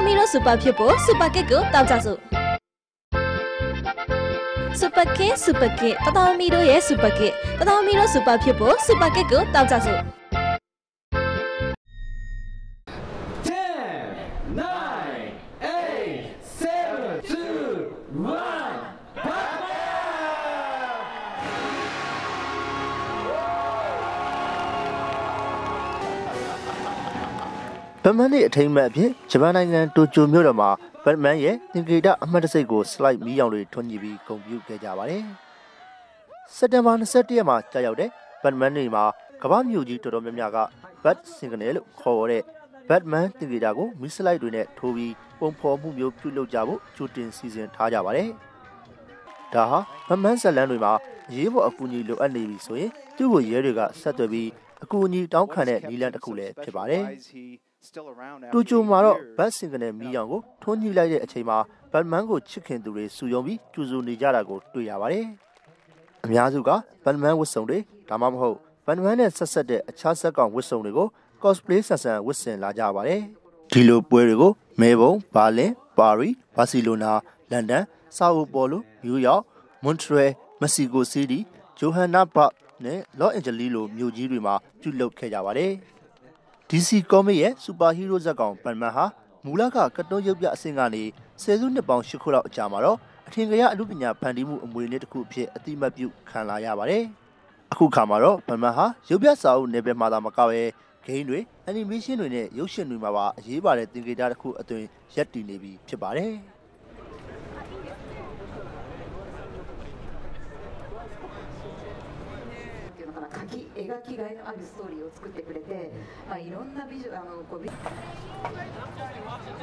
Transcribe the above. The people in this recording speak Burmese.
မီတို့စူပါဖြစ်ဖို့စူပါကစ်ကိုတောက်ကြစို့စူပါကစ်တတော်မီတို့ရဲ့စူပါကစ်တတော်မီတို့စူပါဖြစ်ဖို့စူပါကစ်ကိုတောက်ကြစို့ဘတ်မန်ရဲ့အထိမ်းအမှတ်အဖြစ်ဂျပန်နိုင်ငံတိုကျိုမြို့တော်မှာဘတ်မန်ရဲ့သင်္ကေတအမှတ်တစိတ်ကိုစလိုက်မီးရောင်တွေထွန်းညှိပြီးဂုဏ်ပြုခဲ့ကြပါတယ်။စက်တင်ဘာ21ရက်မှာကြာရောက်တဲ့ဘတ်မန်နေ့မှာကမ္ဘာမြို့ကြီးတော်တော်များများကဘတ်စင်ကနေလို့ခေါ်ရတဲ့ဘတ်မန်သင်္ကေတကိုမီးစလိုက်တွေနဲ့ထိုးပြီးပုံဖော်မှုမျိုးပြုလုပ်ကြဖို့ကြိုတင်စီစဉ်ထားကြပါတယ်။ဒါဟာဘတ်မန်ဇာတ်လမ်းတွေမှာရေးပေါ်အကူအညီလိုအပ်နေပြီဆိုရင်သူ့ကိုရဲတွေကဆက်သွယ်ပြီးအကူအညီတောင်းခံတဲ့နည်းလမ်းတစ်ခုလည်းဖြစ်ပါတယ်။တိုကျိုမှာတော့ဘတ်စင်ကနေမီးရောင်ကိုထွန်းညှိလိုက်တဲ့အချိန်မှာဘတ်မန်ကိုချစ်ခင်သူတွေစုယုံပြီးကျူဆူနေကြတာကိုတွေ့ရပါတယ်။အများစုကဘတ်မန်ဝတ်စုံတွေဒါမှမဟုတ်ဘတ်မန်နဲ့ဆက်ဆက်တဲ့အခြားဆက်ကောင်ဝတ်စုံတွေကို cosplay ဆန်ဆန်ဝတ်ဆင်လာကြပါတယ်။ဒီလိုပွဲတွေကိုမဲဘုံ၊ဘာလင်၊ပါရီ၊ဘာစီလိုနာ၊လန်ဒန်၊ဆာအိုပေါ်လို၊နယူးယောက်၊မွန်ထရီယယ်၊မက္ကဆီကိုစီးတီး၊ဂျိုဟန်နာဘတ်နဲ့လော့အန်ဂျလီလိုမြို့ကြီးတွေမှာပြုလုပ်ခဲ့ကြပါတယ်။ DC ကောမစ်ရဲ့စူပါဟီးရိုးဇာတ်ကောင်ဘတ်မန်ဟာမူလကကတွန်းရုပ်ပြအဆင့်ကနေဆယ်စုနှစ်ပေါင်း8ခုလောက်အကြာမှာတော့အထင်ကရအမှုပညာဖန်တီးမှုအမွေအနှစ်တစ်ခုအဖြစ်အတိမတ်ပြုခံလာရပါတယ်။အခုခါမှာတော့ဘတ်မန်ဟာရုပ်ပြစာအုပ်နယ်ပယ်မှာသာမကပဲဂိမ်းတွေအနီမေးရှင်းတွေနဲ့ရုပ်ရှင်တွေမှာပါအရေးပါတဲ့သင်္ကေတတစ်ခုအသွင်ရပ်တည်နေပြီဖြစ်ပါတယ်။描きがいのあるストーリーを作ってくれて、いろんなビジュアル